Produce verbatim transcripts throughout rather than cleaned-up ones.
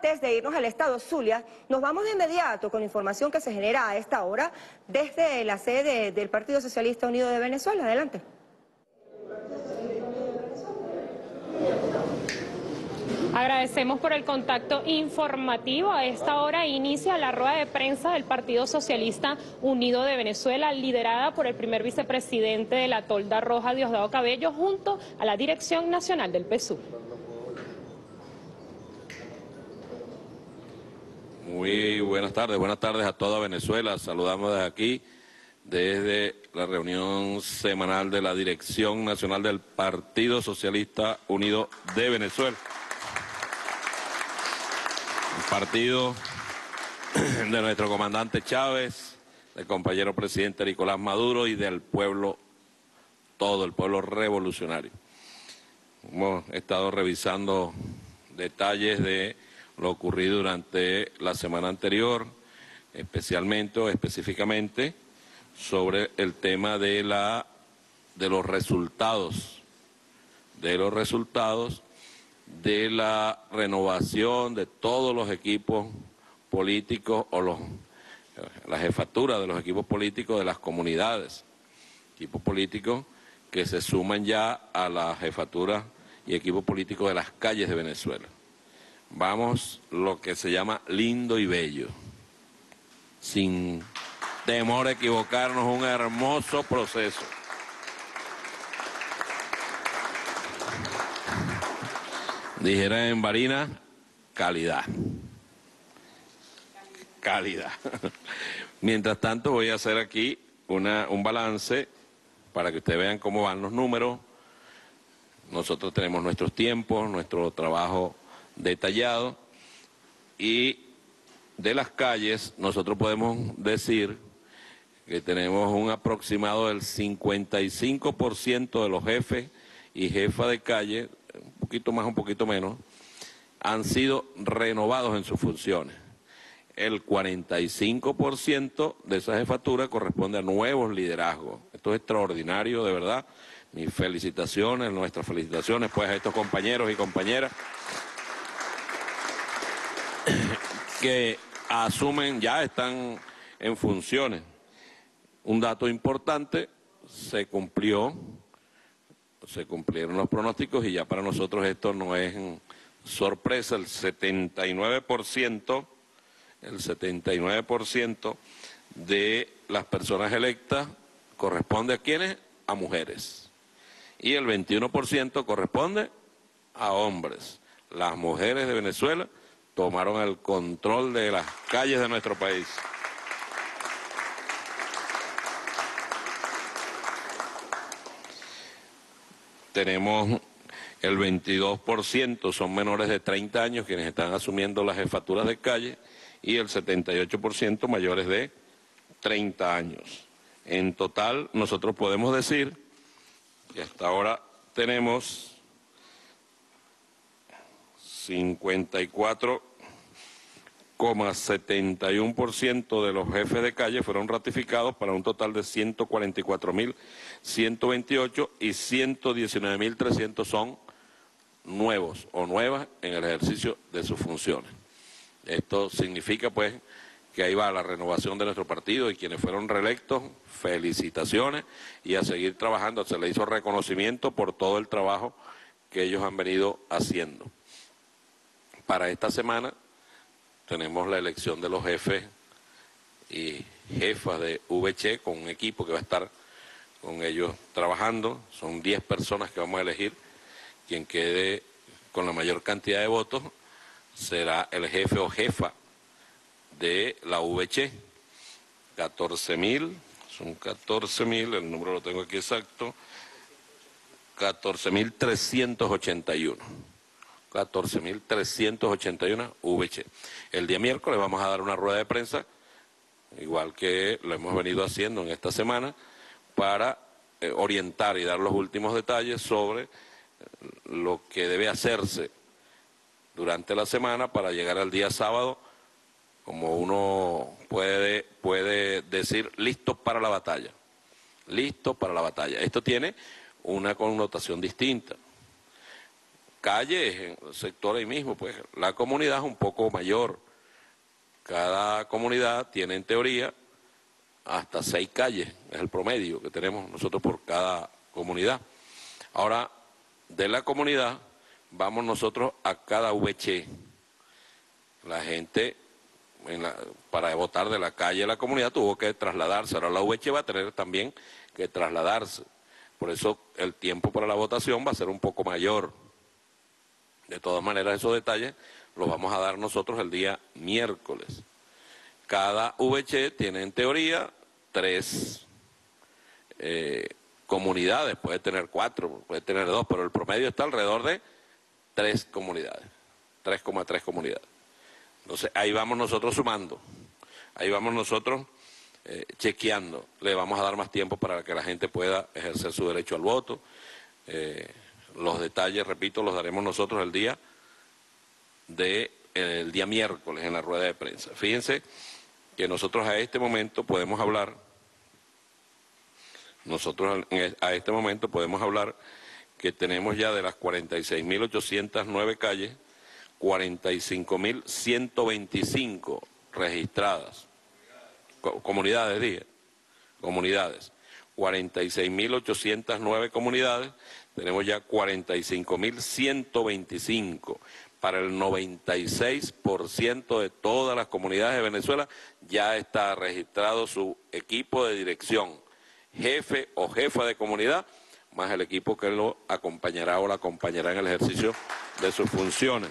antes de irnos al estado Zulia, nos vamos de inmediato con información que se genera a esta hora desde la sede del Partido Socialista Unido de Venezuela. Adelante. Agradecemos por el contacto informativo. A esta hora inicia la rueda de prensa del Partido Socialista Unido de Venezuela, liderada por el primer vicepresidente de la Tolda Roja, Diosdado Cabello, junto a la Dirección Nacional del P S U V. Muy buenas tardes, buenas tardes a toda Venezuela. Saludamos desde aquí, desde la reunión semanal de la Dirección Nacional del Partido Socialista Unido de Venezuela. Partido de nuestro comandante Chávez, del compañero presidente Nicolás Maduro y del pueblo, todo el pueblo revolucionario. Hemos estado revisando detalles de lo ocurrido durante la semana anterior, especialmente o específicamente sobre el tema de, la, de los resultados, de los resultados de la renovación de todos los equipos políticos o los, la jefatura de los equipos políticos de las comunidades, equipos políticos que se suman ya a la jefatura y equipos políticos de las calles de Venezuela. Vamos lo que se llama lindo y bello, sin temor a equivocarnos, un hermoso proceso. Dijera en Barinas, calidad. Calidad. Mientras tanto voy a hacer aquí una, un balance para que ustedes vean cómo van los números. Nosotros tenemos nuestros tiempos, nuestro trabajo detallado, y de las calles nosotros podemos decir que tenemos un aproximado del cincuenta y cinco por ciento de los jefes y jefas de calle, un poquito más, un poquito menos, han sido renovados en sus funciones. El cuarenta y cinco por ciento de esa jefatura corresponde a nuevos liderazgos. Esto es extraordinario, de verdad. Mis felicitaciones, nuestras felicitaciones pues a estos compañeros y compañeras que asumen, ya están en funciones. Un dato importante, se cumplió, se cumplieron los pronósticos y ya para nosotros esto no es sorpresa. El setenta y nueve por ciento, el setenta y nueve por ciento de las personas electas corresponde a ¿quiénes? A mujeres. Y el veintiuno por ciento corresponde a hombres. Las mujeres de Venezuela tomaron el control de las calles de nuestro país. Tenemos el veintidós por ciento son menores de treinta años quienes están asumiendo las jefaturas de calle y el setenta y ocho por ciento mayores de treinta años. En total, nosotros podemos decir que hasta ahora tenemos cincuenta y cuatro coma setenta y uno por ciento de los jefes de calle fueron ratificados para un total de ciento cuarenta y cuatro mil ciento veintiocho y ciento diecinueve mil trescientos son nuevos o nuevas en el ejercicio de sus funciones. Esto significa pues que ahí va la renovación de nuestro partido y quienes fueron reelectos, felicitaciones y a seguir trabajando. Se le hizo reconocimiento por todo el trabajo que ellos han venido haciendo. Para esta semana tenemos la elección de los jefes y jefas de V Che con un equipo que va a estar con ellos trabajando. Son diez personas que vamos a elegir. Quien quede con la mayor cantidad de votos será el jefe o jefa de la V Che. catorce mil, son catorce mil, el número lo tengo aquí exacto, catorce mil trescientos ochenta y uno. catorce mil trescientos ochenta y uno V Che. El día miércoles vamos a dar una rueda de prensa, igual que lo hemos venido haciendo en esta semana, para eh, orientar y dar los últimos detalles sobre lo que debe hacerse durante la semana para llegar al día sábado, como uno puede, puede decir, listos para la batalla. Listos para la batalla. Esto tiene una connotación distinta. calles, en el sector ahí mismo, pues la comunidad es un poco mayor. Cada comunidad tiene en teoría hasta seis calles, es el promedio que tenemos nosotros por cada comunidad. Ahora, de la comunidad, vamos nosotros a cada V H. La gente, en la, para votar de la calle a la comunidad, tuvo que trasladarse. Ahora la V H va a tener también que trasladarse. Por eso el tiempo para la votación va a ser un poco mayor. De todas maneras, esos detalles los vamos a dar nosotros el día miércoles. Cada V H tiene en teoría tres eh, comunidades, puede tener cuatro, puede tener dos, pero el promedio está alrededor de tres comunidades, tres coma tres comunidades. Entonces ahí vamos nosotros sumando, ahí vamos nosotros eh, chequeando, le vamos a dar más tiempo para que la gente pueda ejercer su derecho al voto. Eh, los detalles, repito, los daremos nosotros el día de, el día miércoles en la rueda de prensa. Fíjense que nosotros a este momento podemos hablar, nosotros a este momento podemos hablar que tenemos ya de las cuarenta y seis mil ochocientas nueve calles, cuarenta y cinco mil ciento veinticinco registradas, comunidades, dije, comunidades, cuarenta y seis mil ochocientas nueve comunidades, tenemos ya cuarenta y cinco mil ciento veinticinco. Para el noventa y seis por ciento de todas las comunidades de Venezuela ya está registrado su equipo de dirección, jefe o jefa de comunidad, más el equipo que lo acompañará o la acompañará en el ejercicio de sus funciones.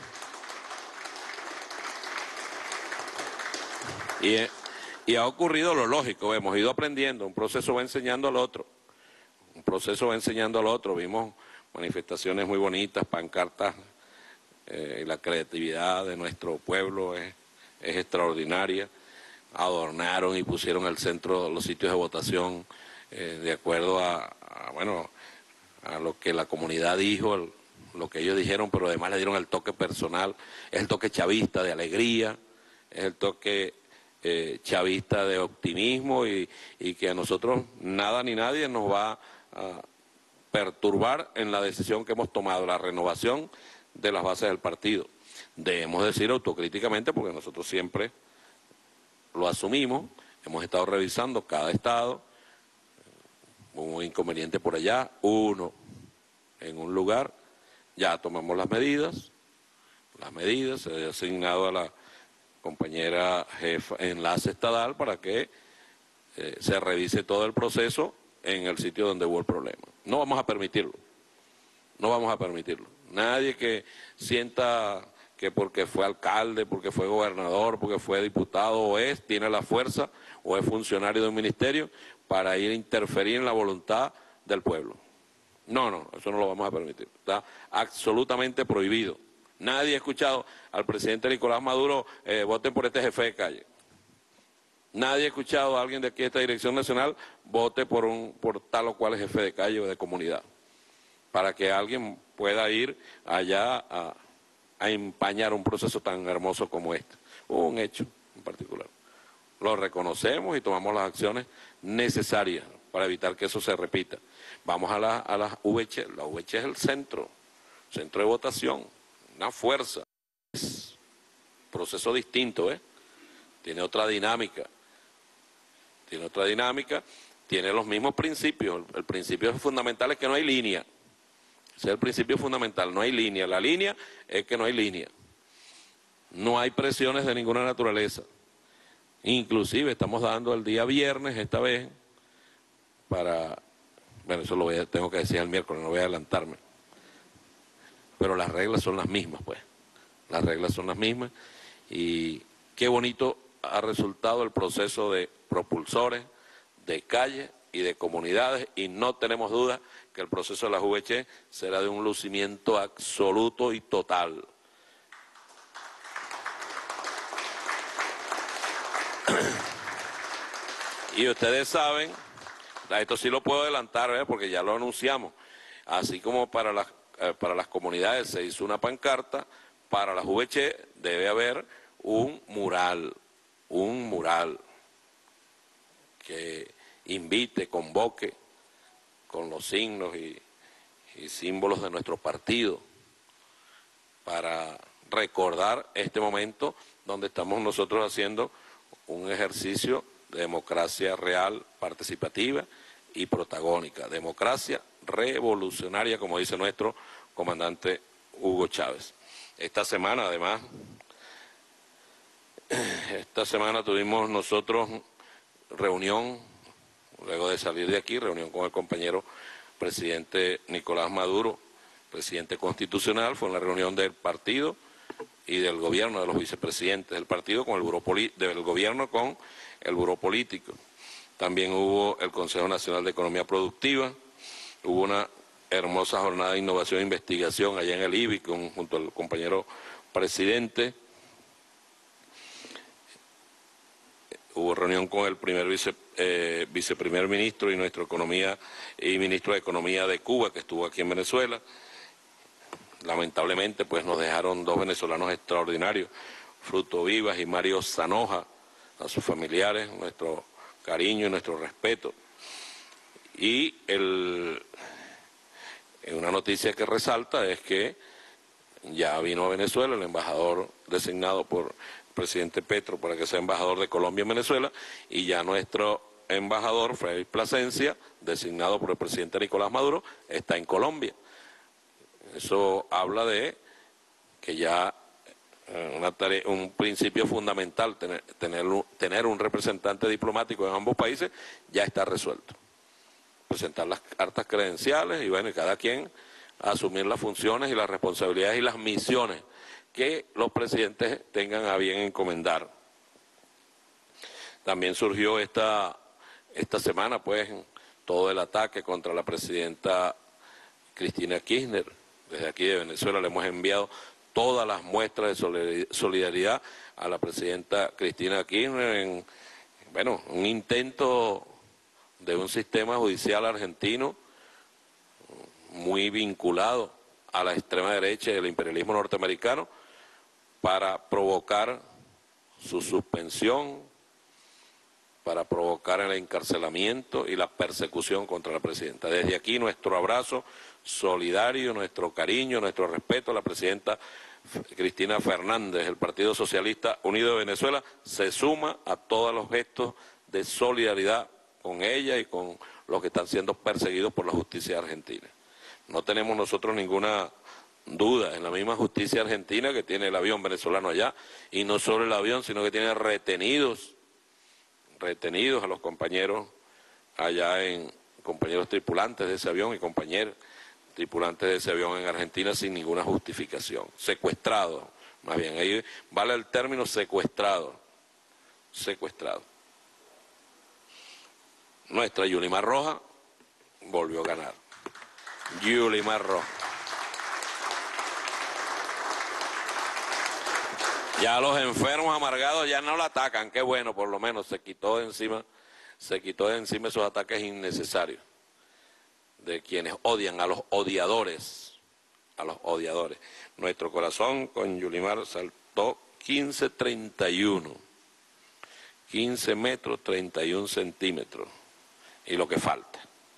Y, y ha ocurrido lo lógico, hemos ido aprendiendo, un proceso va enseñando al otro, un proceso va enseñando al otro, vimos manifestaciones muy bonitas, pancartas. Eh, la creatividad de nuestro pueblo es, es extraordinaria. Adornaron y pusieron el centro, los sitios de votación eh, de acuerdo a, a, bueno, a lo que la comunidad dijo, el, lo que ellos dijeron, pero además le dieron el toque personal, es el toque chavista de alegría, es el toque eh, chavista de optimismo y, y que a nosotros nada ni nadie nos va a perturbar en la decisión que hemos tomado, la renovación de las bases del partido. Debemos decir autocríticamente, porque nosotros siempre lo asumimos, hemos estado revisando cada estado, un inconveniente por allá, uno en un lugar, ya tomamos las medidas, las medidas, se ha asignado a la compañera jefa enlace estadal para que eh, se revise todo el proceso en el sitio donde hubo el problema. No vamos a permitirlo, no vamos a permitirlo. Nadie que sienta que porque fue alcalde, porque fue gobernador, porque fue diputado o es, tiene la fuerza o es funcionario de un ministerio para ir a interferir en la voluntad del pueblo. No, no, eso no lo vamos a permitir. Está absolutamente prohibido. Nadie ha escuchado al presidente Nicolás Maduro, eh, voten por este jefe de calle. Nadie ha escuchado a alguien de aquí de esta Dirección Nacional, vote por, un, por tal o cual jefe de calle o de comunidad, para que alguien pueda ir allá a, a empañar un proceso tan hermoso como este. Hubo un hecho en particular. Lo reconocemos y tomamos las acciones necesarias para evitar que eso se repita. Vamos a, la, a las V H. La V H es el centro, centro de votación, una fuerza. Es un proceso distinto, ¿eh? Tiene otra dinámica. Tiene otra dinámica, tiene los mismos principios. El, el principio fundamental es que no hay línea. Ese es el principio fundamental, no hay línea. La línea es que no hay línea. No hay presiones de ninguna naturaleza. Inclusive estamos dando el día viernes, esta vez, para... Bueno, eso lo voy a, tengo que decir el miércoles, no voy a adelantarme. Pero las reglas son las mismas, pues. Las reglas son las mismas. Y qué bonito ha resultado el proceso de propulsores, de calles y de comunidades, y no tenemos duda que el proceso de la V H será de un lucimiento absoluto y total. Y ustedes saben, esto sí lo puedo adelantar, ¿eh? Porque ya lo anunciamos, así como para las, eh, para las comunidades se hizo una pancarta, para las V H debe haber un mural, un mural que invite, convoque con los signos y, y símbolos de nuestro partido, para recordar este momento donde estamos nosotros haciendo un ejercicio de democracia real, participativa y protagónica, democracia revolucionaria, como dice nuestro comandante Hugo Chávez. Esta semana, además, esta semana tuvimos nosotros reunión, luego de salir de aquí, reunión con el compañero presidente Nicolás Maduro, presidente constitucional, fue en la reunión del partido y del gobierno, de los vicepresidentes del partido, con el buró del gobierno con el buró político. También hubo el Consejo Nacional de Economía Productiva, hubo una hermosa jornada de innovación e investigación allá en el I B I con, junto al compañero presidente. Hubo reunión con el primer vice, eh, viceprimer ministro y nuestro economía y ministro de Economía de Cuba, que estuvo aquí en Venezuela. Lamentablemente, pues nos dejaron dos venezolanos extraordinarios, Fruto Vivas y Mario Zanoja, a sus familiares, nuestro cariño y nuestro respeto. Y el, una noticia que resalta es que ya vino a Venezuela el embajador designado por el presidente Petro para que sea embajador de Colombia en Venezuela, y ya nuestro embajador, Freddy Plasencia, designado por el presidente Nicolás Maduro, está en Colombia. Eso habla de que ya una tarea, un principio fundamental, tener, tener, tener un representante diplomático en ambos países, ya está resuelto. Presentar las cartas credenciales y bueno, y cada quien asumir las funciones y las responsabilidades y las misiones que los presidentes tengan a bien encomendar. También surgió esta, esta semana, pues, todo el ataque contra la presidenta Cristina Kirchner. Desde aquí de Venezuela le hemos enviado todas las muestras de solidaridad a la presidenta Cristina Kirchner en, bueno, un intento de un sistema judicial argentino muy vinculado a la extrema derecha y al imperialismo norteamericano para provocar su suspensión, para provocar el encarcelamiento y la persecución contra la presidenta. Desde aquí nuestro abrazo solidario, nuestro cariño, nuestro respeto a la presidenta Cristina Fernández. El Partido Socialista Unido de Venezuela se suma a todos los gestos de solidaridad con ella y con los que están siendo perseguidos por la justicia argentina. No tenemos nosotros ninguna duda en la misma justicia argentina que tiene el avión venezolano allá, y no solo el avión, sino que tiene retenidos, retenidos a los compañeros allá en, compañeros tripulantes de ese avión y compañeros tripulantes de ese avión en Argentina sin ninguna justificación, secuestrados, más bien, ahí vale el término secuestrado, secuestrado. Nuestra Yulimar Roja volvió a ganar. Yulimar Roja. Ya los enfermos amargados ya no la atacan, qué bueno, por lo menos se quitó de encima, se quitó de encima esos ataques innecesarios de quienes odian, a los odiadores, a los odiadores. Nuestro corazón con Yulimar saltó quince treinta y uno, quince metros treinta y un centímetros, y lo que falta,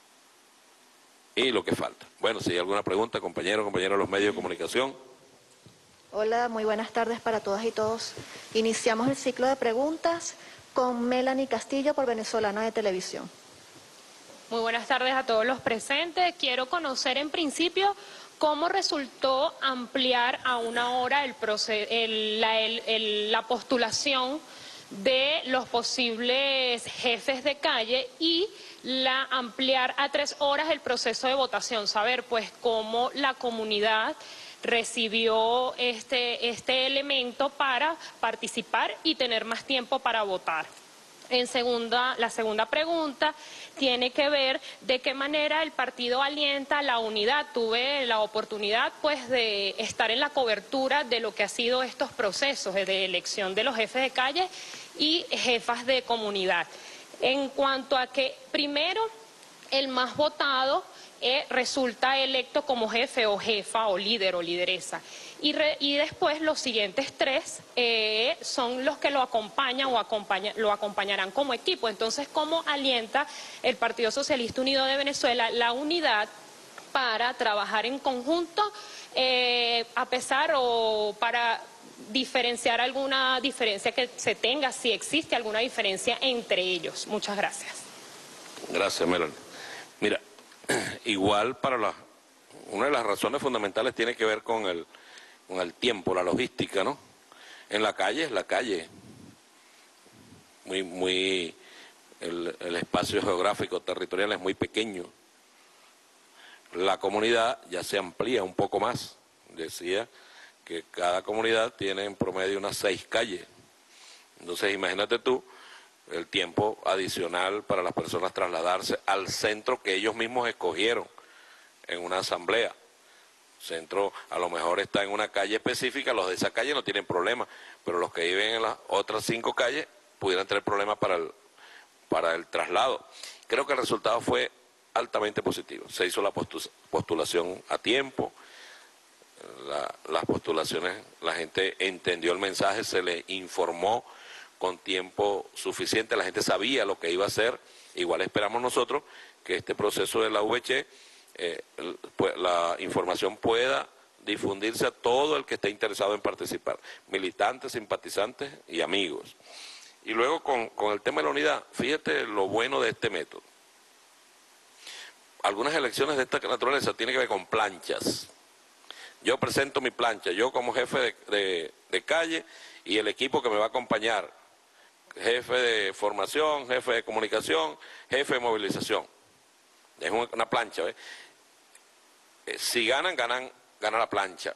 y lo que falta. Bueno, si hay alguna pregunta, compañero, compañero de los medios de comunicación. Hola, muy buenas tardes para todas y todos. Iniciamos el ciclo de preguntas con Melanie Castillo por Venezolana de Televisión. Muy buenas tardes a todos los presentes. Quiero conocer en principio cómo resultó ampliar a una hora el el, la, el, el, la postulación de los posibles jefes de calle y la ampliar a tres horas el proceso de votación. Saber pues cómo la comunidad recibió este, este elemento para participar y tener más tiempo para votar. En segunda, la segunda pregunta tiene que ver de qué manera el partido alienta la unidad. Tuve la oportunidad pues de estar en la cobertura de lo que ha sido estos procesos de elección de los jefes de calle y jefas de comunidad. En cuanto a que primero el más votado eh, resulta electo como jefe o jefa o líder o lideresa. Y, re, y después los siguientes tres eh, son los que lo acompañan o acompaña, lo acompañarán como equipo. Entonces, ¿cómo alienta el Partido Socialista Unido de Venezuela la unidad para trabajar en conjunto, eh, a pesar o para diferenciar alguna diferencia que se tenga, si existe alguna diferencia entre ellos. Muchas gracias. Gracias, Melanie. Mira, igual para la, una de las razones fundamentales tiene que ver con el, con el tiempo, la logística, ¿no? En la calle es la calle. Muy, muy, el, el espacio geográfico territorial es muy pequeño. La comunidad ya se amplía un poco más. Decía que cada comunidad tiene en promedio unas seis calles. Entonces imagínate tú el tiempo adicional para las personas trasladarse al centro que ellos mismos escogieron en una asamblea. El centro a lo mejor está en una calle específica, los de esa calle no tienen problema, pero los que viven en las otras cinco calles pudieran tener problemas para el, para el traslado. Creo que el resultado fue altamente positivo. Se hizo la postulación a tiempo, la, las postulaciones, la gente entendió el mensaje, se le informó con tiempo suficiente, la gente sabía lo que iba a hacer. Igual esperamos nosotros que este proceso de la U V C, eh, pues, la información pueda difundirse a todo el que esté interesado en participar, militantes, simpatizantes y amigos. Y luego con, con el tema de la unidad, fíjate lo bueno de este método. Algunas elecciones de esta naturaleza tienen que ver con planchas. Yo presento mi plancha, yo como jefe de, de, de calle y el equipo que me va a acompañar, jefe de formación, jefe de comunicación, jefe de movilización. Es una, una plancha, ¿ves? Eh, si ganan, ganan, gana la plancha.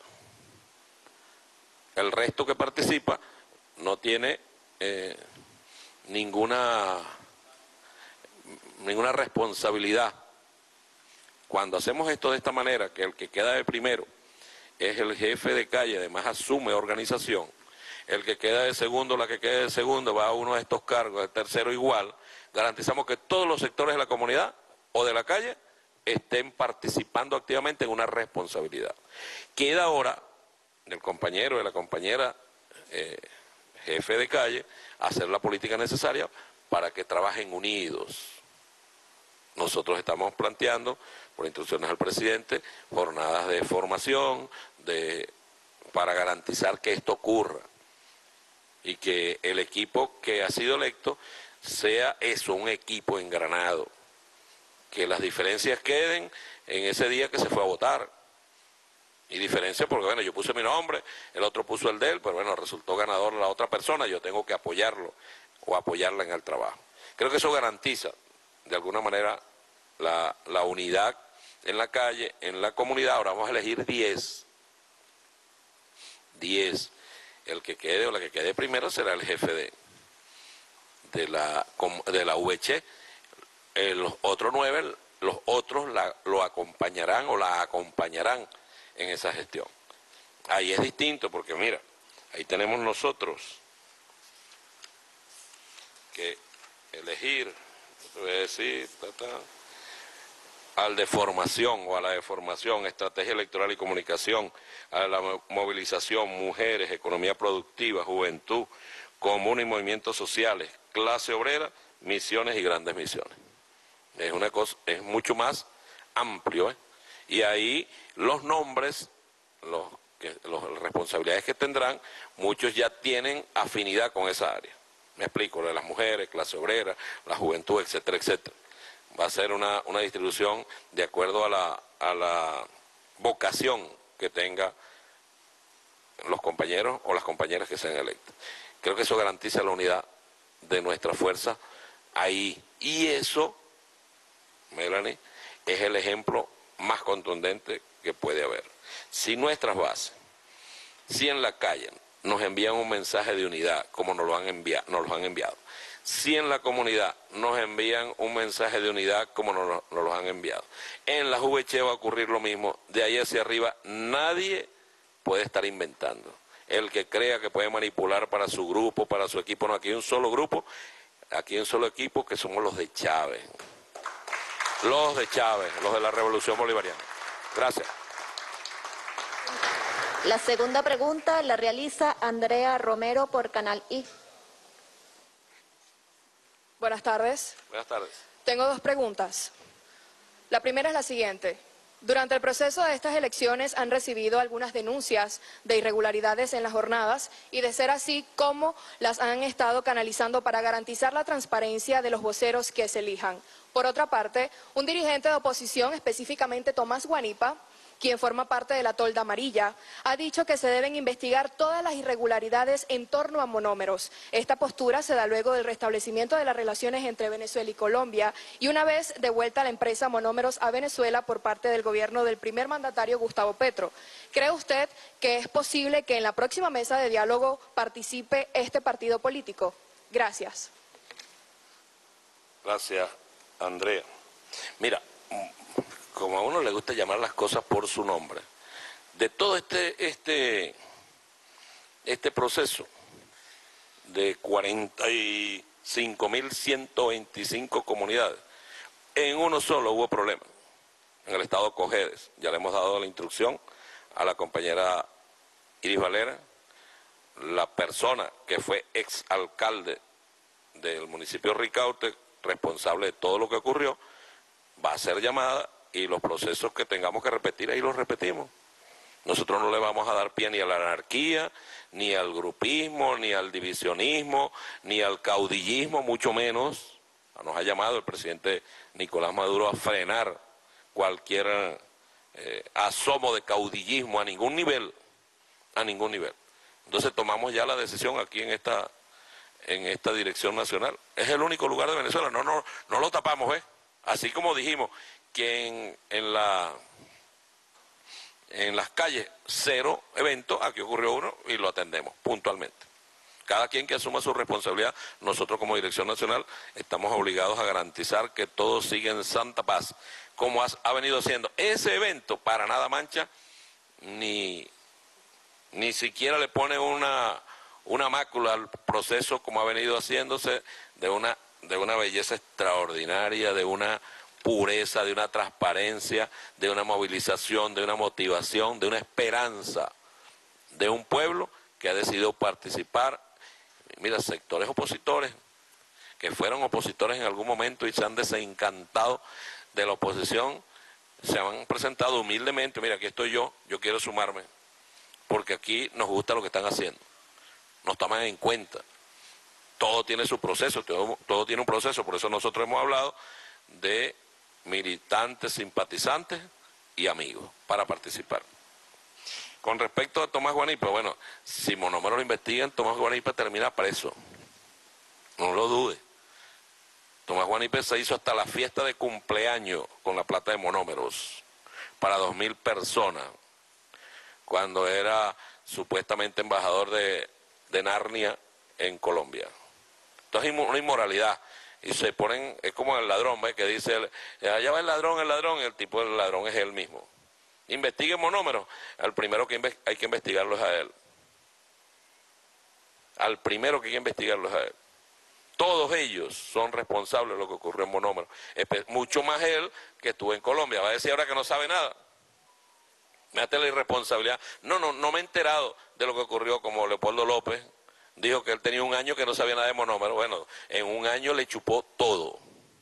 El resto que participa no tiene eh, ninguna, ninguna responsabilidad. Cuando hacemos esto de esta manera, que el que queda de primero es el jefe de calle, además asume organización, el que queda de segundo, la que quede de segundo, va a uno de estos cargos, el tercero igual, garantizamos que todos los sectores de la comunidad o de la calle estén participando activamente en una responsabilidad. Queda ahora del compañero, de la compañera eh, jefe de calle, hacer la política necesaria para que trabajen unidos. Nosotros estamos planteando, por instrucciones del presidente, jornadas de formación de, para garantizar que esto ocurra y que el equipo que ha sido electo sea eso, un equipo engranado, que las diferencias queden en ese día que se fue a votar. Y diferencia porque, bueno, yo puse mi nombre, el otro puso el de él, pero bueno, resultó ganador la otra persona, yo tengo que apoyarlo o apoyarla en el trabajo. Creo que eso garantiza, de alguna manera, la, la unidad en la calle, en la comunidad. Ahora vamos a elegir diez. diez. El que quede o la que quede primero será el jefe de, de, la, de la U V C. Eh, los otros nueve, los otros la, lo acompañarán o la acompañarán en esa gestión. Ahí es distinto porque mira, ahí tenemos nosotros que elegir, voy a decir, ta, ta, al de formación o a la de formación, estrategia electoral y comunicación, a la movilización, mujeres, economía productiva, juventud, común y movimientos sociales, clase obrera, misiones y grandes misiones. Es una cosa, es mucho más amplio, ¿eh? Y ahí los nombres, los, que, los responsabilidades que tendrán, muchos ya tienen afinidad con esa área. Me explico, lo de las mujeres, clase obrera, la juventud, etcétera, etcétera. Va a ser una, una distribución de acuerdo a la, a la vocación que tenga los compañeros o las compañeras que sean electas. Creo que eso garantiza la unidad de nuestra fuerza ahí. Y eso, Melanie, es el ejemplo más contundente que puede haber. Si nuestras bases, si en la calle nos envían un mensaje de unidad, como nos lo han enviado, nos lo han enviado, si en la comunidad nos envían un mensaje de unidad, como nos, nos lo han enviado, en la U V C va a ocurrir lo mismo. De ahí hacia arriba nadie puede estar inventando. El que crea que puede manipular para su grupo, para su equipo, no, aquí hay un solo grupo, aquí hay un solo equipo que somos los de Chávez. Los de Chávez, los de la Revolución Bolivariana. Gracias. La segunda pregunta la realiza Andrea Romero por Canal I. Buenas tardes. Buenas tardes. Tengo dos preguntas. La primera es la siguiente. Durante el proceso de estas elecciones han recibido algunas denuncias de irregularidades en las jornadas y de ser así, ¿cómo las han estado canalizando para garantizar la transparencia de los voceros que se elijan? Por otra parte, un dirigente de oposición, específicamente Tomás Guanipa, quien forma parte de la tolda amarilla, ha dicho que se deben investigar todas las irregularidades en torno a monómeros. Esta postura se da luego del restablecimiento de las relaciones entre Venezuela y Colombia y una vez de vuelta la empresa Monómeros a Venezuela por parte del gobierno del primer mandatario Gustavo Petro. ¿Cree usted que es posible que en la próxima mesa de diálogo participe este partido político? Gracias. Gracias, Andrea. Mira, como a uno le gusta llamar las cosas por su nombre, de todo este, este, este proceso de cuarenta y cinco mil ciento veinticinco comunidades, en uno solo hubo problemas, en el estado Cojedes. Ya le hemos dado la instrucción a la compañera Iris Valera, la persona que fue exalcalde del municipio de Ricaurte, responsable de todo lo que ocurrió, va a ser llamada y los procesos que tengamos que repetir, ahí los repetimos. Nosotros no le vamos a dar pie ni a la anarquía, ni al grupismo, ni al divisionismo, ni al caudillismo, mucho menos. Nos ha llamado el presidente Nicolás Maduro a frenar cualquier eh, asomo de caudillismo a ningún nivel, a ningún nivel. Entonces tomamos ya la decisión aquí en esta, en esta dirección nacional. Es el único lugar de Venezuela, no, no, no lo tapamos, ¿eh? Así como dijimos que en, en, la, en las calles cero eventos, aquí ocurrió uno y lo atendemos puntualmente. Cada quien que asuma su responsabilidad, nosotros como Dirección Nacional estamos obligados a garantizar que todo siga en santa paz, como ha, ha venido siendo. Ese evento para nada mancha, ni, ni siquiera le pone una, una mácula al proceso como ha venido haciéndose, de una, de una belleza extraordinaria, de una pureza, de una transparencia, de una movilización, de una motivación, de una esperanza de un pueblo que ha decidido participar. Mira, sectores opositores, que fueron opositores en algún momento y se han desencantado de la oposición, se han presentado humildemente. Mira, aquí estoy yo, yo quiero sumarme, porque aquí nos gusta lo que están haciendo, nos toman en cuenta. Todo tiene su proceso, todo, todo tiene un proceso, por eso nosotros hemos hablado de militantes, simpatizantes y amigos para participar. Con respecto a Tomás Guanipa, bueno, si Monómeros lo investigan, Tomás Guanipa termina preso, no lo dude. Tomás Guanipa se hizo hasta la fiesta de cumpleaños con la plata de Monómeros para dos mil personas, cuando era supuestamente embajador de, de Narnia en Colombia. Entonces hay una inmoralidad. Y se ponen, es como el ladrón, ¿ves? Que dice, allá va el ladrón, el ladrón, y el tipo del ladrón es él mismo. Investiguen Monómeros, al primero que hay que investigarlo es a él. Al primero que hay que investigarlo es a él. Todos ellos son responsables de lo que ocurrió en Monómeros. Mucho más él que estuvo en Colombia. Va a decir ahora que no sabe nada. Mírate la irresponsabilidad. No, no, no me he enterado de lo que ocurrió, como Leopoldo López dijo que él tenía un año que no sabía nada de Monómeros. Bueno, en un año le chupó todo.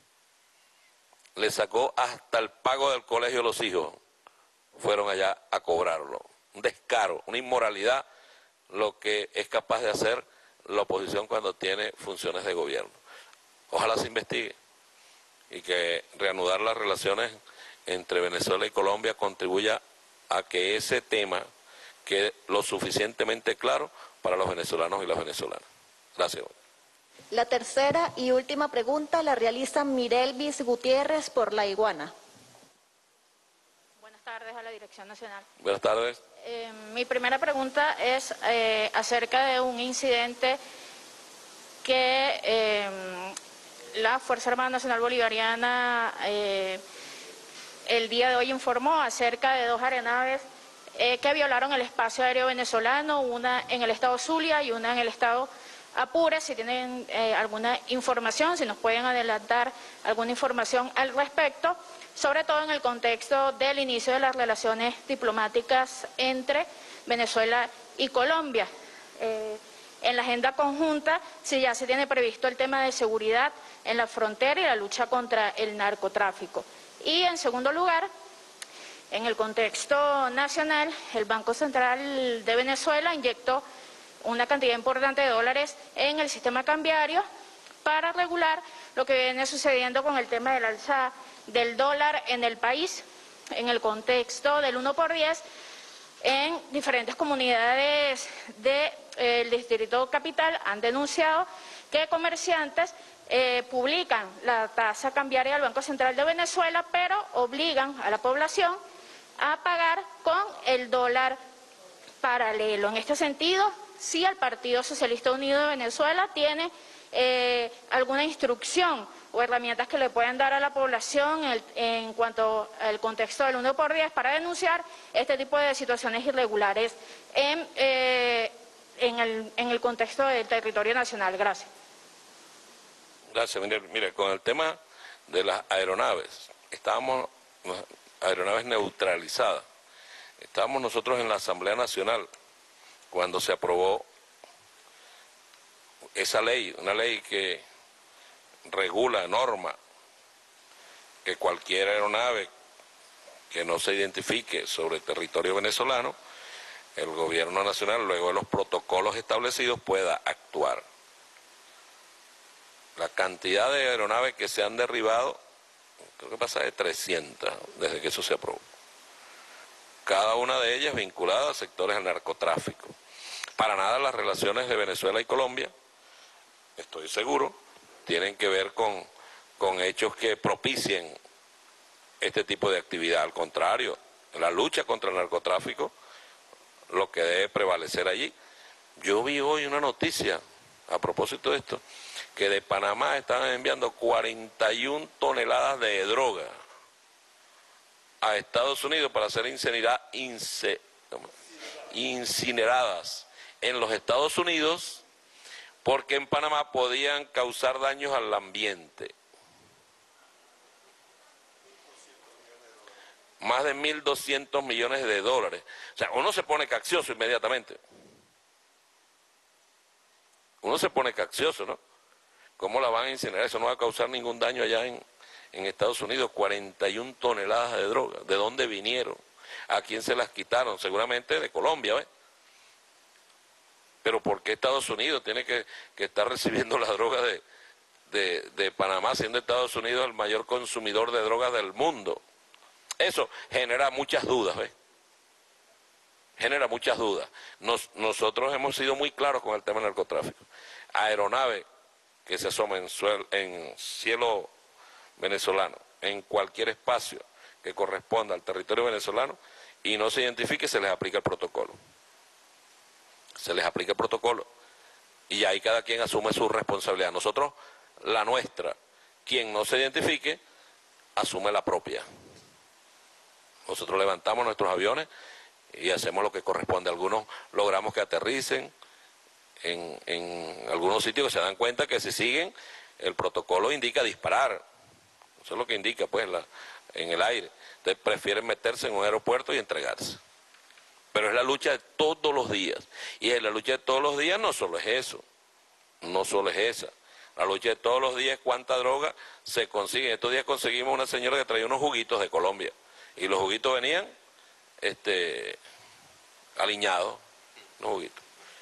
Le sacó hasta el pago del colegio de los hijos. Fueron allá a cobrarlo. Un descaro, una inmoralidad, lo que es capaz de hacer la oposición cuando tiene funciones de gobierno. Ojalá se investigue y que reanudar las relaciones entre Venezuela y Colombia contribuya a que ese tema quede lo suficientemente claro para los venezolanos y las venezolanas. Gracias. La tercera y última pregunta la realiza Mirelvis Gutiérrez por La Iguana. Buenas tardes a la Dirección Nacional. Buenas tardes. Eh, mi primera pregunta es eh, acerca de un incidente que eh, la Fuerza Armada Nacional Bolivariana eh, el día de hoy informó acerca de dos aeronaves eh, que violaron el espacio aéreo venezolano, una en el estado Zulia y una en el estado Apure. Si tienen eh, alguna información, si nos pueden adelantar alguna información al respecto, sobre todo en el contexto del inicio de las relaciones diplomáticas entre Venezuela y Colombia. Eh, en la agenda conjunta, si ya se tiene previsto el tema de seguridad en la frontera y la lucha contra el narcotráfico. Y en segundo lugar, En el contexto nacional, el Banco Central de Venezuela inyectó una cantidad importante de dólares en el sistema cambiario para regular lo que viene sucediendo con el tema del alza del dólar en el país, en el contexto del uno por diez, en diferentes comunidades del de, eh, Distrito Capital han denunciado que comerciantes eh, publican la tasa cambiaria del Banco Central de Venezuela, pero obligan a la población a pagar con el dólar paralelo. En este sentido, sí, el Partido Socialista Unido de Venezuela tiene eh, alguna instrucción o herramientas que le pueden dar a la población en, el, en cuanto al contexto del uno por diez para denunciar este tipo de situaciones irregulares en, eh, en, el, en el contexto del territorio nacional. Gracias. Gracias, mire, mire, con el tema de las aeronaves, estábamos, aeronaves neutralizadas, estábamos nosotros en la Asamblea Nacional cuando se aprobó esa ley, una ley que regula, norma, que cualquier aeronave que no se identifique sobre el territorio venezolano, el gobierno nacional, luego de los protocolos establecidos, pueda actuar. La cantidad de aeronaves que se han derribado, creo que pasa de trescientas desde que eso se aprobó. Cada una de ellas vinculada a sectores del narcotráfico. Para nada las relaciones de Venezuela y Colombia, estoy seguro, tienen que ver con, con hechos que propicien este tipo de actividad. Al contrario, la lucha contra el narcotráfico, lo que debe prevalecer allí. Yo vi hoy una noticia, a propósito de esto, que de Panamá estaban enviando cuarenta y una toneladas de droga a Estados Unidos para ser incinera, ince, incineradas en los Estados Unidos, porque en Panamá podían causar daños al ambiente. Más de mil doscientos millones de dólares. O sea, uno se pone caccioso inmediatamente. Uno se pone caccioso, ¿no? ¿Cómo la van a incinerar? Eso no va a causar ningún daño allá en, en Estados Unidos. cuarenta y una toneladas de droga. ¿De dónde vinieron? ¿A quién se las quitaron? Seguramente de Colombia, ¿ves? Pero ¿por qué Estados Unidos tiene que, que estar recibiendo la droga de, de, de Panamá, siendo Estados Unidos el mayor consumidor de drogas del mundo? Eso genera muchas dudas, ¿ves? Genera muchas dudas. Nos, nosotros hemos sido muy claros con el tema del narcotráfico. Aeronave que se asoma en, suel, en cielo venezolano, en cualquier espacio que corresponda al territorio venezolano y no se identifique, se les aplica el protocolo. Se les aplica el protocolo y ahí cada quien asume su responsabilidad. Nosotros, la nuestra, quien no se identifique, asume la propia. Nosotros levantamos nuestros aviones y hacemos lo que corresponde. Algunos logramos que aterricen en, en algunos sitios que se dan cuenta que si siguen, el protocolo indica disparar. Eso es lo que indica, pues, la, en el aire. Entonces prefieren meterse en un aeropuerto y entregarse. Pero es la lucha de todos los días. Y en la lucha de todos los días no solo es eso, no solo es esa. La lucha de todos los días es cuánta droga se consigue. Estos días conseguimos una señora que traía unos juguitos de Colombia. Y los juguitos venían este, aliñados, unos juguitos.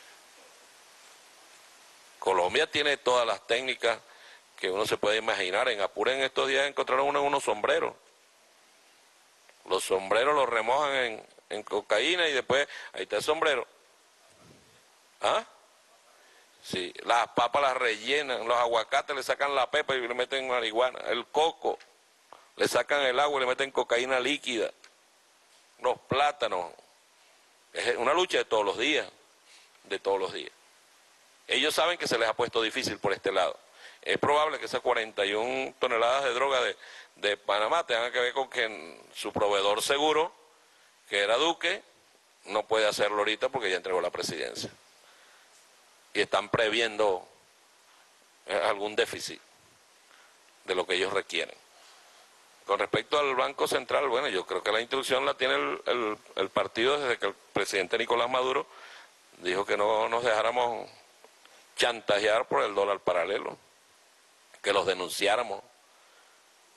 Colombia tiene todas las técnicas que uno se puede imaginar. En Apure en estos días encontraron uno, unos sombreros. Los sombreros los remojan en, en cocaína y después ahí está el sombrero. ¿Ah? Sí, las papas las rellenan, los aguacates le sacan la pepa y le meten marihuana. El coco, le sacan el agua y le meten cocaína líquida. Los plátanos. Es una lucha de todos los días, de todos los días. Ellos saben que se les ha puesto difícil por este lado. Es probable que esas cuarenta y una toneladas de droga de, de Panamá tengan que ver con que su proveedor seguro, que era Duque, no puede hacerlo ahorita porque ya entregó la presidencia. Y están previendo algún déficit de lo que ellos requieren. Con respecto al Banco Central, bueno, yo creo que la instrucción la tiene el, el, el partido desde que el presidente Nicolás Maduro dijo que no nos dejáramos chantajear por el dólar paralelo, que los denunciáramos.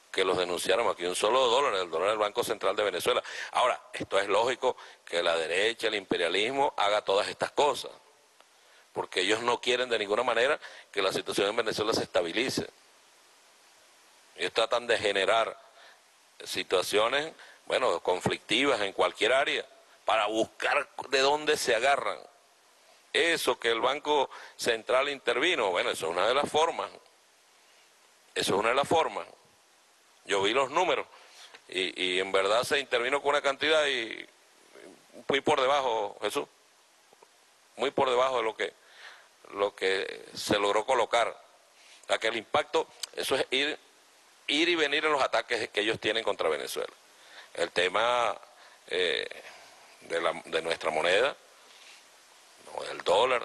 que los denunciáramos aquí, un solo dólar, el dólar del Banco Central de Venezuela. Ahora, esto es lógico que la derecha, el imperialismo, haga todas estas cosas, porque ellos no quieren de ninguna manera que la situación en Venezuela se estabilice. Ellos tratan de generar situaciones, bueno, conflictivas en cualquier área, para buscar de dónde se agarran. Eso que el Banco Central intervino, bueno, eso es una de las formas. Eso es una de las formas. Yo vi los números y, y en verdad se intervino con una cantidad y muy por debajo, Jesús, muy por debajo de lo que, lo que se logró colocar. O sea, que el impacto, eso es ir, ir y venir en los ataques que ellos tienen contra Venezuela. El tema eh, de, la, de nuestra moneda, no, del dólar,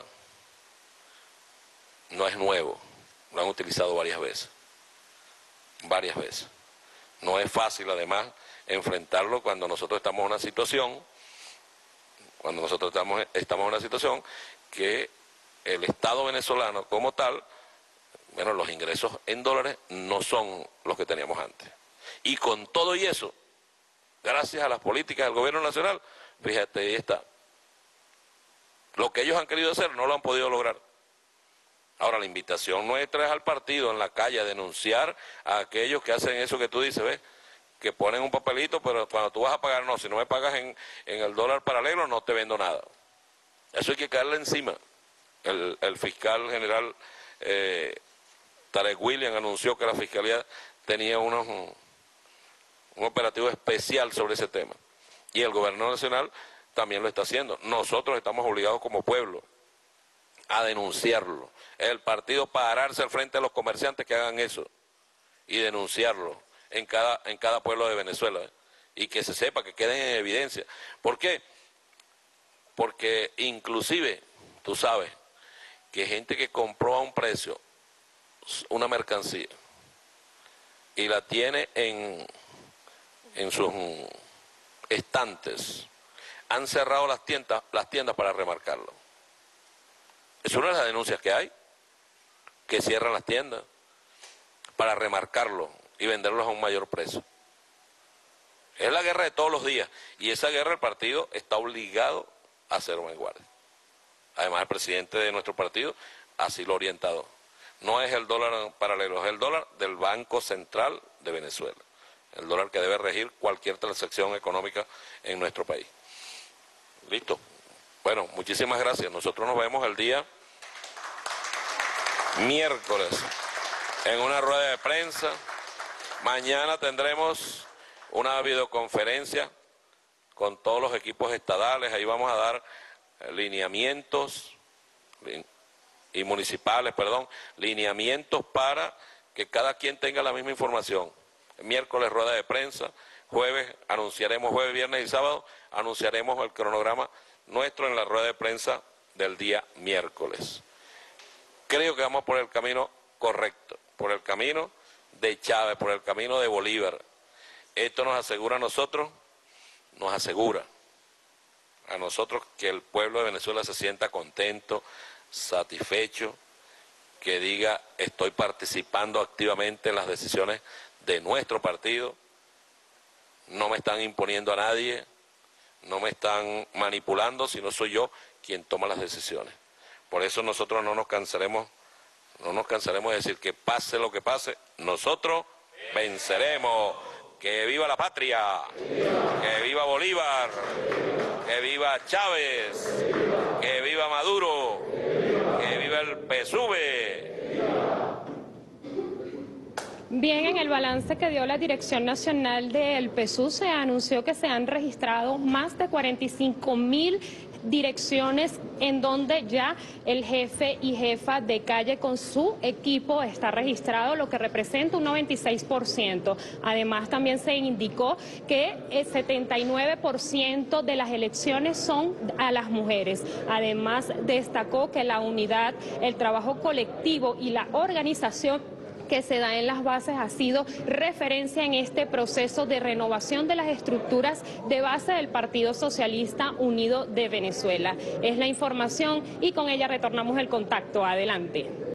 no es nuevo, lo han utilizado varias veces, varias veces. No es fácil, además, enfrentarlo cuando nosotros estamos en una situación, cuando nosotros estamos, estamos en una situación que el Estado venezolano como tal, bueno, los ingresos en dólares no son los que teníamos antes. Y con todo y eso, gracias a las políticas del gobierno nacional, fíjate, ahí está. Lo que ellos han querido hacer no lo han podido lograr. Ahora, la invitación nuestra es al partido en la calle a denunciar a aquellos que hacen eso que tú dices, ¿ves? Que ponen un papelito, pero cuando tú vas a pagar, no, si no me pagas en, en el dólar paralelo, no te vendo nada. Eso hay que caerle encima. El, el fiscal general eh, Tarek William anunció que la Fiscalía tenía unos, un operativo especial sobre ese tema. Y el gobierno nacional también lo está haciendo. Nosotros estamos obligados como pueblo a denunciarlo. El partido pararse al frente de los comerciantes que hagan eso y denunciarlo en cada, en cada pueblo de Venezuela, ¿eh? Y que se sepa, que queden en evidencia. ¿Por qué? Porque inclusive, tú sabes, que gente que compró a un precio una mercancía y la tiene en, en sus estantes, han cerrado las tiendas, las tiendas para remarcarlo. Es una de las denuncias que hay, que cierran las tiendas para remarcarlo y venderlos a un mayor precio. Es la guerra de todos los días y esa guerra el partido está obligado a hacer vanguardia. Además el presidente de nuestro partido así lo ha orientado. No es el dólar paralelo, es el dólar del Banco Central de Venezuela. El dólar que debe regir cualquier transacción económica en nuestro país. Listo. Bueno, muchísimas gracias. Nosotros nos vemos el día miércoles en una rueda de prensa. Mañana tendremos una videoconferencia con todos los equipos estadales. Ahí vamos a dar lineamientos y municipales, perdón, lineamientos para que cada quien tenga la misma información. El miércoles rueda de prensa, jueves anunciaremos, jueves, viernes y sábado anunciaremos el cronograma nuestro en la rueda de prensa del día miércoles. Creo que vamos por el camino correcto, por el camino de Chávez, por el camino de Bolívar. Esto nos asegura a nosotros, nos asegura a nosotros que el pueblo de Venezuela se sienta contento, satisfecho, que diga estoy participando activamente en las decisiones de nuestro partido, no me están imponiendo a nadie, no me están manipulando, sino soy yo quien toma las decisiones. Por eso nosotros no nos cansaremos, no nos cansaremos de decir que pase lo que pase, nosotros venceremos. Que viva la patria, que viva Bolívar, que viva Chávez, que viva Maduro, que viva el P S U V. Bien, en el balance que dio la Dirección Nacional del P S U se anunció que se han registrado más de cuarenta y cinco mil direcciones en donde ya el jefe y jefa de calle con su equipo está registrado, lo que representa un noventa y seis por ciento. Además, también se indicó que el setenta y nueve por ciento de las elecciones son a las mujeres. Además, destacó que la unidad, el trabajo colectivo y la organización que se da en las bases ha sido referencia en este proceso de renovación de las estructuras de base del Partido Socialista Unido de Venezuela. Es la información y con ella retornamos el contacto. Adelante.